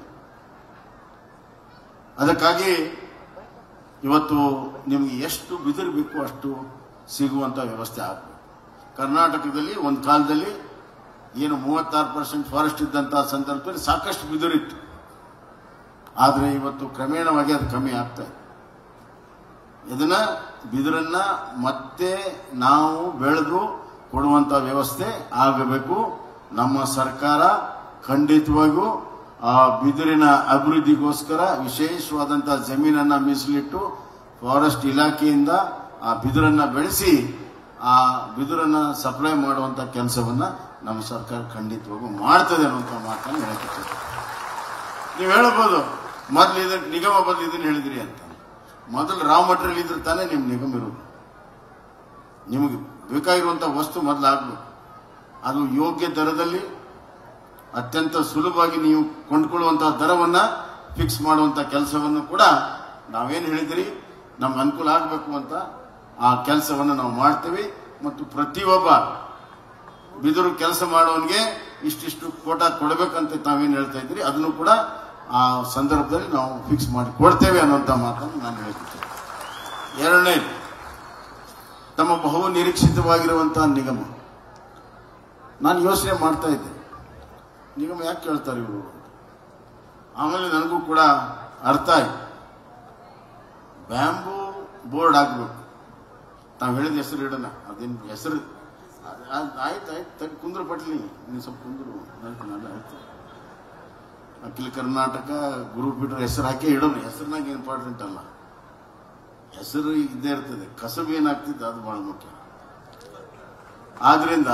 ಅದಕ್ಕಾಗಿ ಇವತ್ತು ನಿಮಗೆ ಎಷ್ಟು ಬಿದಿರು ಬೇಕು ಅಷ್ಟು ಸಿಗುವಂತ ವ್ಯವಸ್ಥೆ ಆಗಬೇಕು. ಕರ್ನಾಟಕದಲ್ಲಿ ಒಂದು ಕಾಲದಲ್ಲಿ ಏನು 36% ಫಾರೆಸ್ಟ್ ಇದ್ದಂತಹ ಸಂದರ್ಭದಲ್ಲಿ ಸಾಕಷ್ಟು ಬಿದಿರಿತ್ತು. ಆದರೆ ಇವತ್ತು ಕ್ರಮೇಣವಾಗಿ ಅದು ಕಮ್ಮಿ ಆಗ್ತಾ ಇದೆ. ಇದನ್ನ ಬಿದಿರನ್ನ ಮತ್ತೆ ನಾವು ಬೆಳೆದು ಕೊಡುವಂತ ವ್ಯವಸ್ಥೆ ಆಗಬೇಕು. ನಮ್ಮ ಸರ್ಕಾರ ಖಂಡಿತವಾಗಿಯೂ ಆ ಬಿದಿರಿನ ಅಭಿವೃದ್ಧಿಗೋಸ್ಕರ ವಿಶೇಷವಾದಂತಹ ಜಮೀನನ್ನ ಮೀಸಲಿಟ್ಟು ಫಾರೆಸ್ಟ್ ಇಲಾಖೆಯಿಂದ ಆ ಬಿದಿರನ್ನ ಬೆಳೆಸಿ ಆ ಬಿದಿರನ್ನ ಸಪ್ಲೈ ಮಾಡುವಂತ ಕೆಲಸವನ್ನ ನಮ್ಮ ಸರ್ಕಾರ ಖಂಡಿತವಾಗೂ ಮಾಡ್ತದೆ ಅನ್ನುವಂಥ ಮಾತನ್ನು ಹೇಳ್ತಿದ್ದಾರೆ. ನೀವು ಹೇಳಬಹುದು ಮೊದಲು ಇದಕ್ಕೆ ನಿಗಮ ಬದಲು ಇದನ್ನು ಹೇಳಿದ್ರಿ ಅಂತ. ಮೊದಲು ರಾ ಮಟೀರಿಯಲ್ ಇದ್ರೆ ತಾನೇ ನಿಮ್ ನಿಗಮ ಇರೋದು. ನಿಮಗೆ ಬೇಕಾಗಿರುವಂತ ವಸ್ತು ಮೊದಲು ಆಗ್ಬೇಕು. ಅದು ಯೋಗ್ಯ ದರದಲ್ಲಿ ಅತ್ಯಂತ ಸುಲಭವಾಗಿ ನೀವು ಕೊಂಡ್ಕೊಳ್ಳುವಂತಹ ದರವನ್ನ ಫಿಕ್ಸ್ ಮಾಡುವಂತ ಕೆಲಸವನ್ನು ಕೂಡ ನಾವೇನು ಹೇಳಿದ್ರಿ ನಮ್ಗೆ ಅನುಕೂಲ ಆಗಬೇಕು ಅಂತ ಆ ಕೆಲಸವನ್ನು ನಾವು ಮಾಡ್ತೀವಿ. ಮತ್ತು ಪ್ರತಿಯೊಬ್ಬ ಬಿದಿರು ಕೆಲಸ ಮಾಡೋನಿಗೆ ಇಷ್ಟಿಷ್ಟು ಕೋಟಾ ಕೊಡಬೇಕಂತ ತಾವೇನು ಹೇಳ್ತಾ ಇದ್ರಿ ಅದನ್ನು ಕೂಡ ಆ ಸಂದರ್ಭದಲ್ಲಿ ನಾವು ಫಿಕ್ಸ್ ಮಾಡಿ ಕೊಡ್ತೇವೆ ಅನ್ನುವಂಥ ಮಾತನ್ನು ನಾನು ಹೇಳ್ತಿದ್ದೇನೆ. ಎರಡನೇದು, ತಮ್ಮ ಬಹು ನಿರೀಕ್ಷಿತವಾಗಿರುವಂತಹ ನಿಗಮ. ನಾನು ಯೋಚನೆ ಮಾಡ್ತಾ ಇದ್ದೆ, ನಿಗಮ ಯಾಕೆ ಕೇಳ್ತಾರೆ ಇವರು. ಆಮೇಲೆ ನನಗೂ ಕೂಡ ಅರ್ಥ ಆಯ್ತು, ಬ್ಯಾಂಬೂ ಬೋರ್ಡ್ ಆಗಬೇಕು. ತಾವು ಹೇಳಿದ ಹೆಸರು ಇಡೋಣ, ಅದೇನು ಹೆಸರು ಆಯ್ತು ಕುಂದ್ರ ಪಟ್ಲಿ ನೀವು ಸ್ವಲ್ಪ ಕುಂದ್ರು ಆಯ್ತು. ಅಖಿಲ ಕರ್ನಾಟಕ ಗುರುಪೀಠ ಹೆಸರು ಹಾಕಿ ಇಡೋಣ. ಹೆಸರಿನಾಗ ಇಂಪಾರ್ಟೆಂಟ್ ಅಲ್ಲ, ಹೆಸರು ಇದ್ದೇ ಇರ್ತದೆ. ಕಸಬು ಏನಾಗ್ತಿದೆ ಅದು ಬಹಳ ಮುಖ್ಯ. ಆದ್ರಿಂದ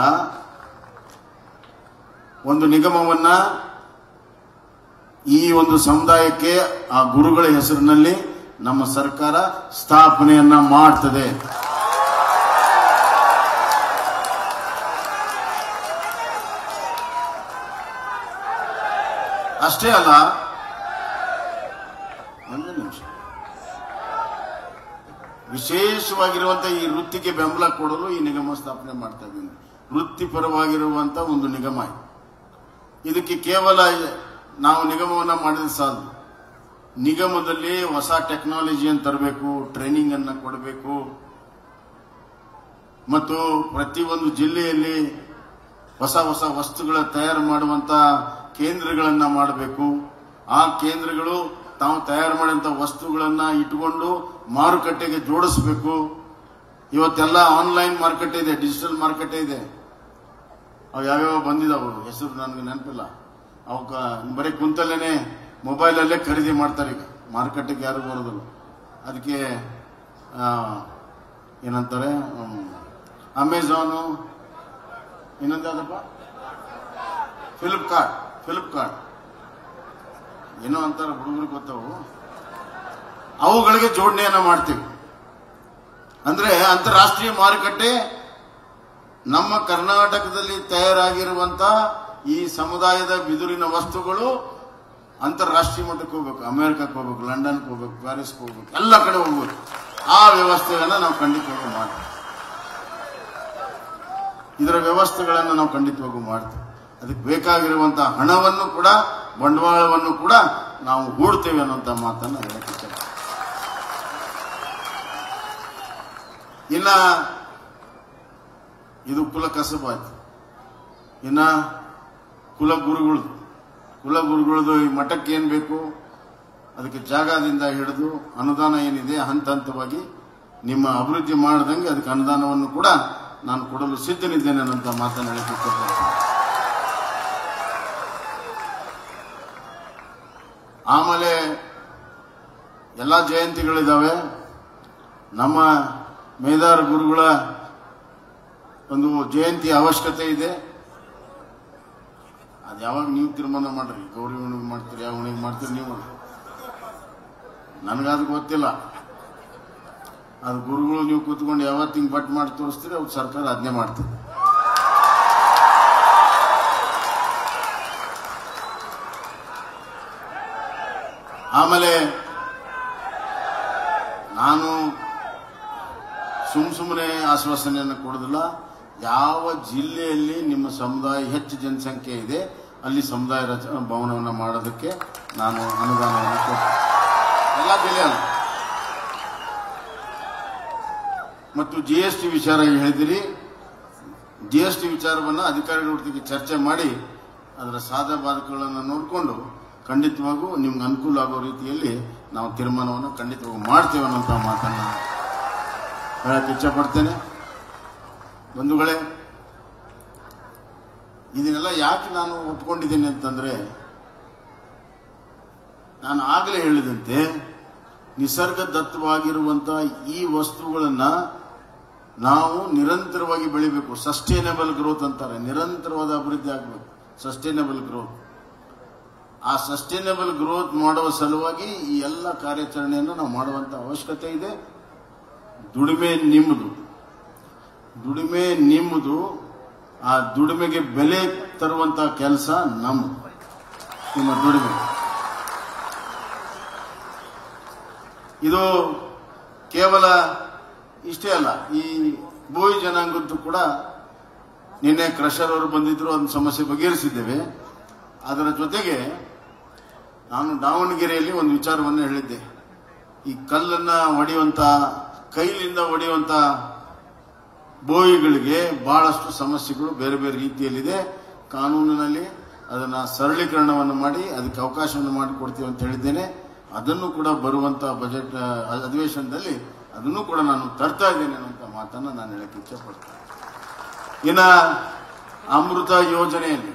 ಒಂದು ನಿಗಮವನ್ನ ಈ ಒಂದು ಸಮುದಾಯಕ್ಕೆ ಆ ಗುರುಗಳ ಹೆಸರಿನಲ್ಲಿ ನಮ್ಮ ಸರ್ಕಾರ ಸ್ಥಾಪನೆಯನ್ನ ಮಾಡ್ತದೆ. ಅಷ್ಟೇ ಅಲ್ಲ, ಒಂದು ನಿಮಿಷ, ವಿಶೇಷವಾಗಿರುವಂತಹ ಈ ವೃತ್ತಿಗೆ ಬೆಂಬಲ ಕೊಡಲು ಈ ನಿಗಮ ಸ್ಥಾಪನೆ ಮಾಡ್ತಾ ಇದ್ದೀನಿ. ವೃತ್ತಿಪರವಾಗಿರುವಂತಹ ಒಂದು ನಿಗಮ. ಇದಕ್ಕೆ ಕೇವಲ ನಾವು ನಿಗಮವನ್ನ ಮಾಡಿದ್ರೆ ಸಾಲದು. ನಿಗಮದಲ್ಲಿ ಹೊಸ ಟೆಕ್ನಾಲಜಿಯನ್ನು ತರಬೇಕು, ಟ್ರೈನಿಂಗ್ ಅನ್ನ ಕೊಡಬೇಕು ಮತ್ತು ಪ್ರತಿಯೊಂದು ಜಿಲ್ಲೆಯಲ್ಲಿ ಹೊಸ ಹೊಸ ವಸ್ತುಗಳ ತಯಾರು ಮಾಡುವಂತ ಕೇಂದ್ರಗಳನ್ನ ಮಾಡಬೇಕು. ಆ ಕೇಂದ್ರಗಳು ತಾವು ತಯಾರು ಮಾಡುವಂತ ವಸ್ತುಗಳನ್ನ ಇಟ್ಟುಕೊಂಡು ಮಾರುಕಟ್ಟೆಗೆ ಜೋಡಿಸಬೇಕು. ಇವತ್ತೆಲ್ಲ ಆನ್ಲೈನ್ ಮಾರುಕಟ್ಟೆ ಇದೆ, ಡಿಜಿಟಲ್ ಮಾರುಕಟ್ಟೆ ಇದೆ. ಅವು ಯಾವ್ಯಾವ ಬಂದಿದಾವು ಹೆಸರು ನನಗೆ ನೆನಪಿಲ್ಲ. ಅವಕ್ಕ ಬರೀ ಕುಂತಲ್ಲೇನೆ ಮೊಬೈಲಲ್ಲೇ ಖರೀದಿ ಮಾಡ್ತಾರೆ. ಈಗ ಮಾರುಕಟ್ಟೆಗೆ ಯಾರು ಬರೋದಿಲ್ಲ. ಅದಕ್ಕೆ ಏನಂತಾರೆ, ಅಮೆಝಾನು, ಇನ್ನೊಂದು ಯಾವ್ದಪ್ಪ, ಫ್ಲಿಪ್ಕಾರ್ಟ್ ಏನೋ ಅಂತಾರೆ, ಹುಡುಗರಿಗೆ ಗೊತ್ತವು. ಅವುಗಳಿಗೆ ಜೋಡಣೆಯನ್ನ ಮಾಡ್ತೀವಿ. ಅಂದ್ರೆ ಅಂತಾರಾಷ್ಟ್ರೀಯ ಮಾರುಕಟ್ಟೆ ನಮ್ಮ ಕರ್ನಾಟಕದಲ್ಲಿ ತಯಾರಾಗಿರುವಂತ ಈ ಸಮುದಾಯದ ಬಿದಿರಿನ ವಸ್ತುಗಳು ಅಂತಾರಾಷ್ಟ್ರೀಯ ಮಟ್ಟಕ್ಕೆ ಹೋಗ್ಬೇಕು. ಅಮೆರಿಕಕ್ಕೆ ಹೋಗ್ಬೇಕು, ಲಂಡನ್ಗೆ ಹೋಗ್ಬೇಕು, ಪ್ಯಾರಿಸ್ಗೆ ಹೋಗ್ಬೇಕು, ಎಲ್ಲ ಕಡೆ ಹೋಗ್ಬೇಕು. ಆ ವ್ಯವಸ್ಥೆಗಳನ್ನ ನಾವು ಖಂಡಿತವಾಗೂ ಮಾಡ್ತೀವಿ. ಇದರ ವ್ಯವಸ್ಥೆಗಳನ್ನು ನಾವು ಖಂಡಿತವಾಗೂ ಮಾಡ್ತೀವಿ. ಅದಕ್ಕೆ ಬೇಕಾಗಿರುವಂತಹ ಹಣವನ್ನು ಕೂಡ, ಬಂಡವಾಳವನ್ನು ಕೂಡ ನಾವು ಹೂಡ್ತೇವೆ ಅನ್ನುವಂತ ಮಾತನ್ನು ಹೇಳಕ್ಕೆ. ಇನ್ನ ಇದು ಕುಲ ಕಸಬಾಯ್ತು. ಇನ್ನ ಕುಲಗುರುಗಳದು ಈ ಮಠಕ್ಕೆ ಏನ್ ಬೇಕು ಅದಕ್ಕೆ ಜಾಗದಿಂದ ಹಿಡಿದು ಅನುದಾನ ಏನಿದೆ ಹಂತ ಹಂತವಾಗಿ ನಿಮ್ಮ ಅಭಿವೃದ್ಧಿ ಮಾಡದಂಗೆ ಅದಕ್ಕೆ ಅನುದಾನವನ್ನು ಕೂಡ ನಾನು ಕೊಡಲು ಸಿದ್ಧನಿದ್ದೇನೆ ಅನ್ನೋಂಥ ಮಾತನ್ನು ಹೇಳಕ್ಕೆ. ಆಮೇಲೆ ಎಲ್ಲ ಜಯಂತಿಗಳಿದ್ದಾವೆ. ನಮ್ಮ ಮೇದಾರ ಗುರುಗಳ ಒಂದು ಜಯಂತಿ ಅವಶ್ಯಕತೆ ಇದೆ. ಅದು ಯಾವಾಗ ನೀವು ತೀರ್ಮಾನ ಮಾಡ್ರಿ. ಗೌರಿ ಹುಣ್ಣಿಗೆ ಮಾಡ್ತೀರಿ, ಯಾವ ಹುಣ್ಣಿಗೆ ಮಾಡ್ತೀರಿ ನೀವು, ನನಗದು ಗೊತ್ತಿಲ್ಲ. ಅದು ಗುರುಗಳು ನೀವು ಕೂತ್ಕೊಂಡು ಯಾವತ್ತು ಹಿಂಗೆ ಬಟ್ ಮಾಡಿ ತೋರಿಸ್ತೀರಿ ಅವ್ರು ಸರ್ಕಾರ ಅದನ್ನೇ ಮಾಡ್ತದೆ. ಆಮೇಲೆ ನಾನು ಸುಮ್ಮನೆ ಆಶ್ವಾಸನೆಯನ್ನು ಕೊಡೋದಿಲ್ಲ. ಯಾವ ಜಿಲ್ಲೆಯಲ್ಲಿ ನಿಮ್ಮ ಸಮುದಾಯ ಹೆಚ್ಚು ಜನಸಂಖ್ಯೆ ಇದೆ ಅಲ್ಲಿ ಸಮುದಾಯ ಭವನವನ್ನು ಮಾಡೋದಕ್ಕೆ ನಾನು ಅನುದಾನವನ್ನು ಕೊಡ್ತೀನಿ. ಎಲ್ಲ ಜಿಲ್ಲೆಯಲ್ಲ. ಮತ್ತು GST ವಿಚಾರ ಹೇಳಿದಿರಿ. GST ವಿಚಾರವನ್ನು ಅಧಿಕಾರಿಗಳ ಜೊತೆಗೆ ಚರ್ಚೆ ಮಾಡಿ ಅದರ ಸಾಧಕ ಬಾಧಕಗಳನ್ನು ನೋಡಿಕೊಂಡು ಖಂಡಿತವಾಗೂ ನಿಮ್ಗೆ ಅನುಕೂಲ ಆಗೋ ರೀತಿಯಲ್ಲಿ ನಾವು ತೀರ್ಮಾನವನ್ನು ಖಂಡಿತವಾಗಿ ಮಾಡ್ತೇವೆ ಅನ್ನೋಂಥ ಮಾತನ್ನು ಹೇಳಕ್ಕೆ ಇಚ್ಛಪಡ್ತೇನೆ. ಬಂಧುಗಳೇ, ಇದನ್ನೆಲ್ಲ ಯಾಕೆ ನಾನು ಒಪ್ಕೊಂಡಿದ್ದೀನಿ ಅಂತಂದ್ರೆ, ನಾನು ಆಗಲೇ ಹೇಳಿದಂತೆ ನಿಸರ್ಗದತ್ತವಾಗಿರುವಂಥ ಈ ವಸ್ತುಗಳನ್ನ ನಾವು ನಿರಂತರವಾಗಿ ಬೆಳಿಬೇಕು. ಸಸ್ಟೈನಬಲ್ ಗ್ರೋತ್ ಅಂತಾರೆ. ನಿರಂತರವಾದ ಅಭಿವೃದ್ಧಿ ಆಗಬೇಕು, ಸಸ್ಟೈನಬಲ್ ಗ್ರೋತ್. ಆ ಸಸ್ಟೈನಬಲ್ ಗ್ರೋತ್ ಮಾಡುವ ಸಲುವಾಗಿ ಈ ಎಲ್ಲ ಕಾರ್ಯಾಚರಣೆಯನ್ನು ನಾವು ಮಾಡುವಂತ ಅವಶ್ಯಕತೆ ಇದೆ. ದುಡಿಮೆ ನಿಮ್ಮದು. ಆ ದುಡಿಮೆಗೆ ಬೆಲೆ ತರುವಂತ ಕೆಲಸ ನಿಮ್ಮ ದುಡಿಮೆ. ಇದು ಕೇವಲ ಇಷ್ಟೇ ಅಲ್ಲ, ಈ ಬೋಯಿ ಜನಾಂಗದ್ದು ಕೂಡ ನಿನ್ನೆ ಕ್ರಷರ್ ಅವರು ಬಂದಿದ್ರು, ಒಂದು ಸಮಸ್ಯೆ ಬಗೆಹರಿಸಿದ್ದೇವೆ. ಅದರ ಜೊತೆಗೆ ನಾನು ದಾವಣಗೆರೆಯಲ್ಲಿ ಒಂದು ವಿಚಾರವನ್ನು ಹೇಳಿದ್ದೆ. ಈ ಕಲ್ಲನ್ನ ಹೊಡೆಯುವಂತ, ಕೈಲಿಂದ ಹೊಡೆಯುವಂತ ಬೋಯಿಗಳಿಗೆ ಬಹಳಷ್ಟು ಸಮಸ್ಯೆಗಳು ಬೇರೆ ಬೇರೆ ರೀತಿಯಲ್ಲಿದೆ. ಕಾನೂನಿನಲ್ಲಿ ಅದನ್ನ ಸರಳೀಕರಣವನ್ನು ಮಾಡಿ ಅದಕ್ಕೆ ಅವಕಾಶವನ್ನು ಮಾಡಿಕೊಡ್ತೀವಿ ಅಂತ ಹೇಳಿದ್ದೇನೆ. ಅದನ್ನು ಕೂಡ ಬರುವಂತ ಬಜೆಟ್ ಅಧಿವೇಶನದಲ್ಲಿ ಅದನ್ನು ಕೂಡ ನಾನು ತರ್ತಾ ಇದ್ದೇನೆ ಅನ್ನುವಂಥ ಮಾತನ್ನು ನಾನು ಹೇಳಕ್ಕೆ ಇಚ್ಛಪಡ್ತೇನೆ. ಇನ್ನ ಅಮೃತ ಯೋಜನೆಯಲ್ಲಿ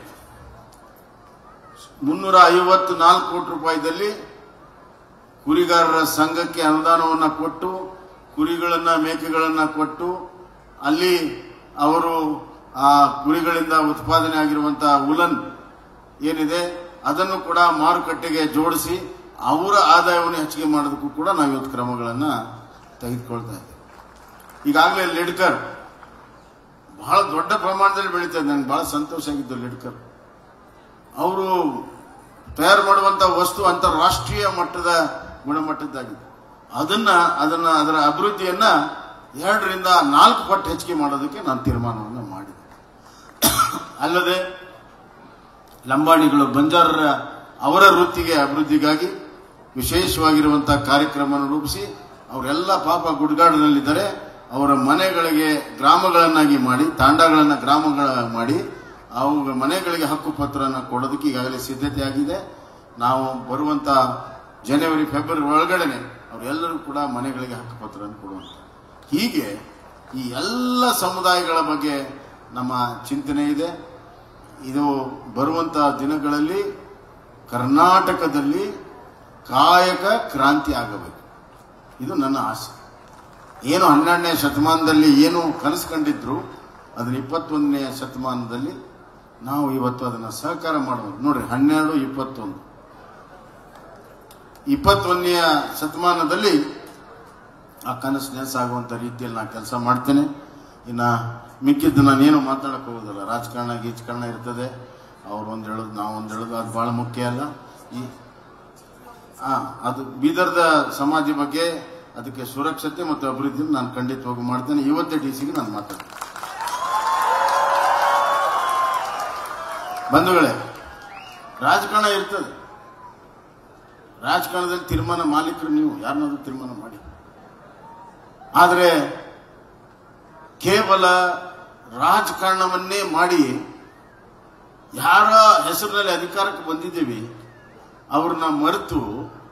354 ಕೋಟಿ ರೂಪಾಯಿದಲ್ಲಿ ಕುರಿಗಾರರ ಸಂಘಕ್ಕೆ ಅನುದಾನವನ್ನು ಕೊಟ್ಟು, ಕುರಿಗಳನ್ನ ಮೇಕೆಗಳನ್ನ ಕೊಟ್ಟು, ಅಲ್ಲಿ ಅವರು ಆ ಕುರಿಗಳಿಂದ ಉತ್ಪಾದನೆ ಆಗಿರುವಂತಹ ಉಲನ್ ಏನಿದೆ ಅದನ್ನು ಕೂಡ ಮಾರುಕಟ್ಟೆಗೆ ಜೋಡಿಸಿ ಅವರ ಆದಾಯವನ್ನು ಹೆಚ್ಚಿಗೆ ಮಾಡೋದಕ್ಕೂ ಕೂಡ ನಾವು ಇವತ್ತು ಕ್ರಮಗಳನ್ನು ತೆಗೆದುಕೊಳ್ತಾ ಇದ್ದೇವೆ. ಈಗಾಗಲೇ ಲಿಡ್ಕರ್ ಬಹಳ ದೊಡ್ಡ ಪ್ರಮಾಣದಲ್ಲಿ ಬೆಳೀತಾ ಇದೆ. ನನಗೆ ಬಹಳ ಸಂತೋಷ ಆಗಿದ್ದು. ಲಿಡ್ಕರ್ ಅವರು ತಯಾರು ಮಾಡುವಂತ ವಸ್ತು ಅಂತಾರಾಷ್ಟ್ರೀಯ ಮಟ್ಟದ ಗುಣಮಟ್ಟದ್ದಾಗಿದೆ. ಅದರ ಅಭಿವೃದ್ಧಿಯನ್ನ 2 ರಿಂದ 4 ಪಟ್ಟು ಹೆಚ್ಚಿಗೆ ಮಾಡೋದಕ್ಕೆ ನಾನು ತೀರ್ಮಾನವನ್ನು ಮಾಡಿದೆ. ಅಲ್ಲದೆ ಲಂಬಾಣಿಗಳು, ಬಂಜಾರರ ಅವರ ವೃತ್ತಿಗೆ ಅಭಿವೃದ್ಧಿಗಾಗಿ ವಿಶೇಷವಾಗಿರುವಂತಹ ಕಾರ್ಯಕ್ರಮವನ್ನು ರೂಪಿಸಿ ಅವರೆಲ್ಲ ಪಾಪ ಗುಡ್ಗಾಡಿನಲ್ಲಿದ್ದಾರೆ. ಅವರ ಮನೆಗಳಿಗೆ ಗ್ರಾಮಗಳನ್ನಾಗಿ ಮಾಡಿ, ತಾಂಡಗಳನ್ನು ಗ್ರಾಮಗಳ ಮಾಡಿ ಅವುಗಳ ಮನೆಗಳಿಗೆ ಹಕ್ಕುಪತ್ರವನ್ನು ಕೊಡೋದಕ್ಕೆ ಈಗಾಗಲೇ ಸಿದ್ಧತೆ ಆಗಿದೆ. ನಾವು ಬರುವಂತ ಜನವರಿ ಫೆಬ್ರವರಿ ಒಳಗಡೆನೆ ಅವರೆಲ್ಲರೂ ಕೂಡ ಮನೆಗಳಿಗೆ ಹಕ್ಕುಪತ್ರವನ್ನು ಕೊಡುವಂತ. ಹೀಗೆ ಈ ಎಲ್ಲ ಸಮುದಾಯಗಳ ಬಗ್ಗೆ ನಮ್ಮ ಚಿಂತನೆ ಇದೆ. ಇದು ಬರುವಂತ ದಿನಗಳಲ್ಲಿ ಕರ್ನಾಟಕದಲ್ಲಿ ಕಾಯಕ ಕ್ರಾಂತಿ ಆಗಬೇಕು. ಇದು ನನ್ನ ಆಸೆ. ಏನು 12ನೇ ಶತಮಾನದಲ್ಲಿ ಏನು ಕನಸು ಕಂಡಿದ್ರು ಅದನ್ನ 21ನೇ ಶತಮಾನದಲ್ಲಿ ನಾವು ಇವತ್ತು ಅದನ್ನ ಸಹಕಾರ ಮಾಡಬಹುದು. ನೋಡ್ರಿ, 12, 21, 21ನೇ ಶತಮಾನದಲ್ಲಿ ಆ ಕನಸು ನೆನಸಾಗುವಂತ ರೀತಿಯಲ್ಲಿ ನಾನು ಕೆಲಸ ಮಾಡ್ತೇನೆ. ಇನ್ನ ಮಿಕ್ಕಿದ್ದು ನಾನೇನು ಮಾತಾಡಕ್ ಹೋಗೋದಿಲ್ಲ. ರಾಜಕಾರಣ ಗೀಜಕಾರಣ ಇರ್ತದೆ. ಅವ್ರು ಒಂದು ಹೇಳೋದು, ನಾವು ಒಂದು ಹೇಳೋದು, ಅದು ಬಹಳ ಮುಖ್ಯ ಅಲ್ಲ. ಅದು ಬೀದರ್ದ ಸಮಾಜ ಬಗ್ಗೆ, ಅದಕ್ಕೆ ಸುರಕ್ಷತೆ ಮತ್ತು ಅಭಿವೃದ್ಧಿ ನಾನು ಖಂಡಿತವಾಗಿ ಮಾಡ್ತೇನೆ. ಇವತ್ತೇ DC ನಾನು ಮಾತಾಡ್ತೇನೆ. ಬಂಧುಗಳೇ, ರಾಜಕಾರಣ ಇರ್ತದೆ. ರಾಜಕಾರಣದಲ್ಲಿ ತೀರ್ಮಾನ ಮಾಲೀಕರು ನೀವು, ಯಾರನ್ನಾದ್ರೂ ತೀರ್ಮಾನ ಮಾಡಿ. ಆದರೆ ಕೇವಲ ರಾಜಕಾರಣವನ್ನೇ ಮಾಡಿ ಯಾರ ಹೆಸರಿನಲ್ಲಿ ಅಧಿಕಾರಕ್ಕೆ ಬಂದಿದ್ದೀವಿ ಅವ್ರನ್ನ ಮರೆತು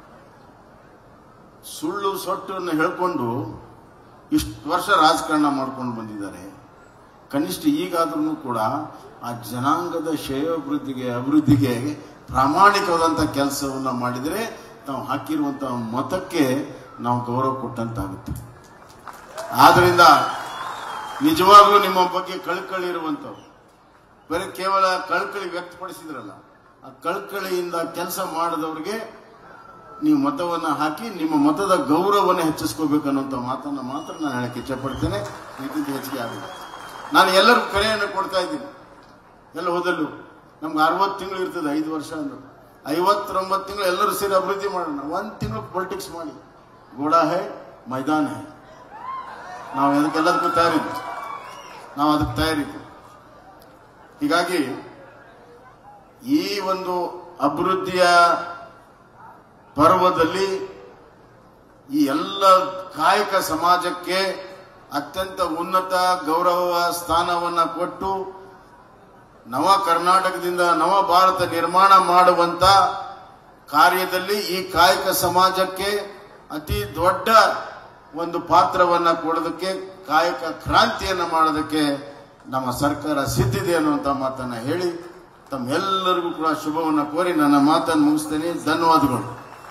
ಸುಳ್ಳು ಸೊಟ್ಟನ್ನು ಹೇಳ್ಕೊಂಡು ಇಷ್ಟು ವರ್ಷ ರಾಜಕಾರಣ ಮಾಡ್ಕೊಂಡು ಬಂದಿದ್ದಾರೆ. ಕನಿಷ್ಠ ಈಗಾದ್ರೂ ಕೂಡ ಆ ಜನಾಂಗದ ಅಭಿವೃದ್ಧಿಗೆ ಪ್ರಾಮಾಣಿಕವಾದಂಥ ಕೆಲಸವನ್ನ ಮಾಡಿದರೆ ನಾವು ಹಾಕಿರುವಂತಹ ಮತಕ್ಕೆ ನಾವು ಗೌರವ ಕೊಟ್ಟಂತಾಗುತ್ತೆ. ಆದ್ರಿಂದ ನಿಜವಾಗ್ಲೂ ನಿಮ್ಮ ಬಗ್ಗೆ ಕಳಕಳಿ ಇರುವಂತವ್ರು, ಬರೀ ಕೇವಲ ಕಳಕಳಿ ವ್ಯಕ್ತಪಡಿಸಿದ್ರಲ್ಲ, ಆ ಕಳಕಳಿಯಿಂದ ಕೆಲಸ ಮಾಡಿದವ್ರಿಗೆ ನೀವು ಮತವನ್ನು ಹಾಕಿ ನಿಮ್ಮ ಮತದ ಗೌರವವನ್ನು ಹೆಚ್ಚಿಸ್ಕೋಬೇಕನ್ನುವಂಥ ಮಾತನ್ನು ಮಾತ್ರ ನಾನು ಹೇಳಕ್ಕೆ ಇಚ್ಛಪಡ್ತೇನೆ. ಇದಕ್ಕಿಂತ ಹೆಚ್ಚಿಗೆ ಆಗಿದೆ. ನಾನು ಎಲ್ಲರಿಗೂ ಕರೆಯನ್ನು ಕೊಡ್ತಾ ಇದ್ದೀನಿ. ಎಲ್ಲ ಹೋದಲ್ಲೂ ನಮ್ಗೆ 60 ತಿಂಗಳು ಇರ್ತದೆ, 5 ವರ್ಷ ಅಂದ್ರೆ 59 ತಿಂಗಳು ಎಲ್ಲರೂ ಸೇರಿ ಅಭಿವೃದ್ಧಿ ಮಾಡೋಣ. 1 ತಿಂಗಳು ಪೊಲಿಟಿಕ್ಸ್ ಮಾಡಿ, ಗೋಡಾ ಹೈ ಮೈದಾನ ಹೈ. ನಾವು ಅದಕ್ಕೆಲ್ಲದಕ್ಕೂ ತಯಾರಿದ್ವಿ, ನಾವು ಅದಕ್ಕೆ ತಯಾರಿದ್ವಿ. ಹೀಗಾಗಿ ಈ ಒಂದು ಅಭಿವೃದ್ಧಿಯ ಪರ್ವದಲ್ಲಿ ಈ ಎಲ್ಲ ಕಾಯಕ ಸಮಾಜಕ್ಕೆ ಅತ್ಯಂತ ಉನ್ನತ ಗೌರವ ಸ್ಥಾನವನ್ನು ಕೊಟ್ಟು ನವ ಕರ್ನಾಟಕದಿಂದ ನವ ಭಾರತ ನಿರ್ಮಾಣ ಮಾಡುವಂತ ಕಾರ್ಯದಲ್ಲಿ ಈ ಕಾಯಕ ಸಮಾಜಕ್ಕೆ ಅತಿ ದೊಡ್ಡ ಒಂದು ಪಾತ್ರವನ್ನು ಕೊಡೋದಕ್ಕೆ, ಕಾಯಕ ಕ್ರಾಂತಿಯನ್ನು ಮಾಡೋದಕ್ಕೆ ನಮ್ಮ ಸರ್ಕಾರ ಸಿದ್ಧಿದೆ ಅನ್ನುವಂಥ ಮಾತನ್ನ ಹೇಳಿ ತಮ್ಮೆಲ್ಲರಿಗೂ ಕೂಡ ಶುಭವನ್ನು ಕೋರಿ ನನ್ನ ಮಾತನ್ನು ಮುಗಿಸ್ತೇನೆ. ಧನ್ಯವಾದಗಳು.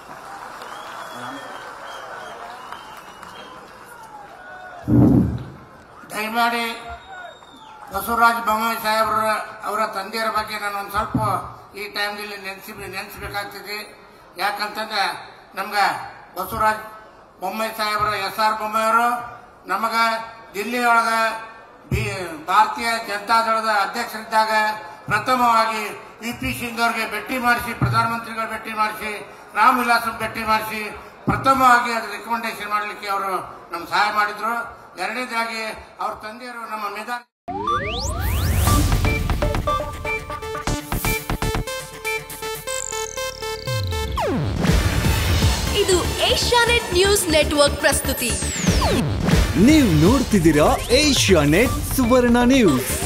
ದಯಮಾಡಿ ಬಸವರಾಜ ಬೊಮ್ಮಾಯಿ ಸಾಹೇಬ್ರ ಅವರ ತಂದೆಯರ ಬಗ್ಗೆ ನಾನು ಒಂದು ಸ್ವಲ್ಪ ಈ ಟೈಮ್ನಲ್ಲಿ ನೆನೆಸಬೇಕಾಗ್ತದೆ. ಯಾಕಂತಂದ್ರೆ ನಮ್ಗೆ ಬಸವರಾಜ ಬೊಮ್ಮಾಯಿ ಸಾಹೇಬ್ರ SR ಬೊಮ್ಮಾಯಿಯವರು ನಮಗ ದಿಲ್ಲಿಯೊಳಗ ಭಾರತೀಯ ಜನತಾದಳದ ಅಧ್ಯಕ್ಷರಿದ್ದಾಗ ಪ್ರಥಮವಾಗಿ VP ಸಿಂಗ್ ಅವರಿಗೆ ಭೇಟಿ ಮಾಡಿಸಿ, ಪ್ರಧಾನಮಂತ್ರಿಗಳು ಭೇಟಿ ಮಾಡಿಸಿ, ರಾಮ್ ವಿಲಾಸ್ ಭೇಟಿ ಮಾಡಿಸಿ ಪ್ರಥಮವಾಗಿ ಅದು ರೆಕಮೆಂಡೇಶನ್ ಮಾಡಲಿಕ್ಕೆ ಅವರು ನಮ್ಗೆ ಸಹಾಯ ಮಾಡಿದ್ರು. ಎರಡನೇದಾಗಿ ಅವ್ರ ತಂದೆಯರು ನಮ್ಮ ಮೇಧಾವಿ. ಇದು ಏಷ್ಯಾನೆಟ್ ನ್ಯೂಸ್ ನೆಟ್ವರ್ಕ್ ಪ್ರಸ್ತುತಿ. ನೀವು ನೋಡ್ತಿದ್ದೀರಾ ಏಷ್ಯಾನೆಟ್ ಸುವರ್ಣ ನ್ಯೂಸ್.